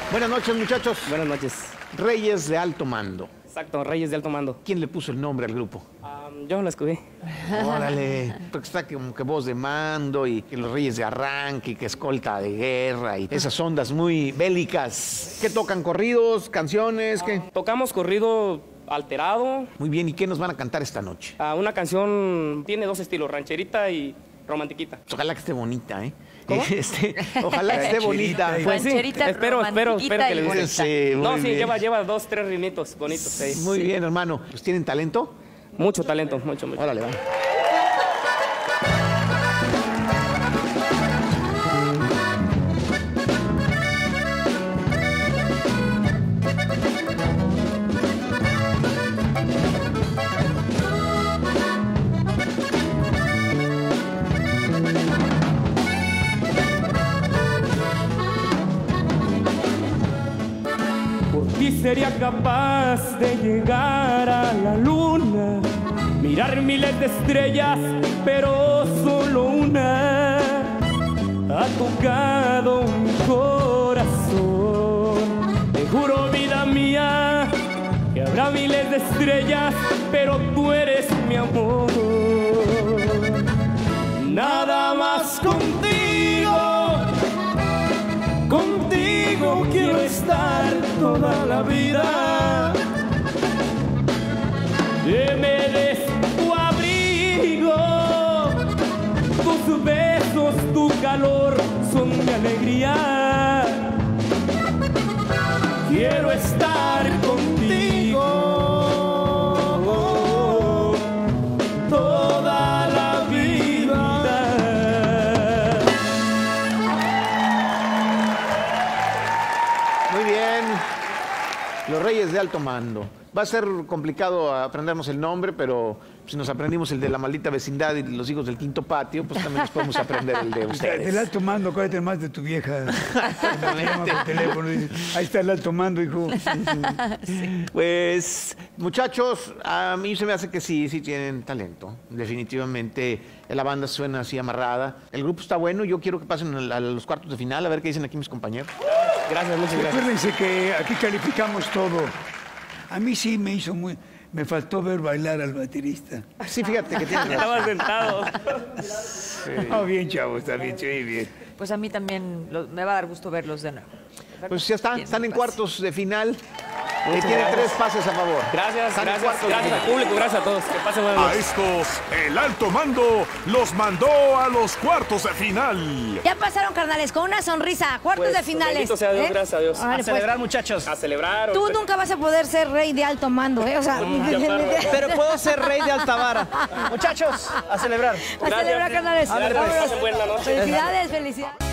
Buenas noches, muchachos. Buenas noches. Reyes de Alto Mando. Exacto, Reyes de Alto Mando. ¿Quién le puso el nombre al grupo? Yo lo escogí. Órale, porque está como que voz de mando y que los reyes de arranque y que escolta de guerra y esas ondas muy bélicas. ¿Qué tocan? ¿Corridos? ¿Canciones? ¿Qué? Tocamos corrido alterado. Muy bien, ¿y qué nos van a cantar esta noche? Una canción tiene dos estilos, rancherita y romantiquita. Pues ojalá que esté bonita, ¿eh? ¿Cómo? Ojalá que esté bonita. Pues sí, Rancherita, espero que le bonita. guste. Sí, muy No, sí, bien. lleva dos, tres rimitos bonitos. Sí. Muy bien, hermano. Pues tienen talento. Mucho talento, mucho. Órale, va. Y sería capaz de llegar a la luna, mirar miles de estrellas, pero solo una ha tocado mi corazón. Te juro, vida mía, que habrá miles de estrellas, pero tú eres mi amor. Nada más contigo quiero estar toda la vida. Que me des tu abrigo, tus besos, tu calor son mi alegría. Quiero estar contigo toda la vida. Muy bien. Los Reyes de Alto Mando. Va a ser complicado aprendernos el nombre, pero si nos aprendimos el de La Maldita Vecindad y Los Hijos del Quinto Patio, pues también nos podemos aprender el de ustedes. Del alto mando, acuérdate más de tu vieja. Me llama por teléfono y dice, ahí está el alto mando, hijo. Pues, muchachos, a mí se me hace que sí tienen talento. Definitivamente la banda suena así amarrada. El grupo está bueno. Yo quiero que pasen a los cuartos de final, a ver qué dicen aquí mis compañeros. Gracias, muchas gracias. Acuérdense que aquí calificamos todo. A mí sí me faltó ver bailar al baterista. Sí, fíjate que tienen razón. Estaba sentado. Oh, bien, chavo, está bien, sí, bien. Pues a mí también me va a dar gusto verlos de nuevo. Pues ya están en pase. cuartos de final. Tienen 3 pases a favor. Gracias, Están en gracias, cuartos de gracias al final. público, gracias a todos. Que pasen buenas A noches. estos, el alto mando los mandó a los cuartos de final. Ya pasaron, carnales, con una sonrisa. Cuartos Pues, de finales. bendito sea Dios, ¿eh? gracias a Dios. Órale, A pues. celebrar, muchachos. A celebrar. Tú nunca vas a poder ser rey de alto mando, ¿eh? O sea, Pero puedo ser rey de Altavara. Muchachos, a celebrar. a celebrar, carnales. Gracias, Vámonos. pasen buena noche. Felicidades, felicidades.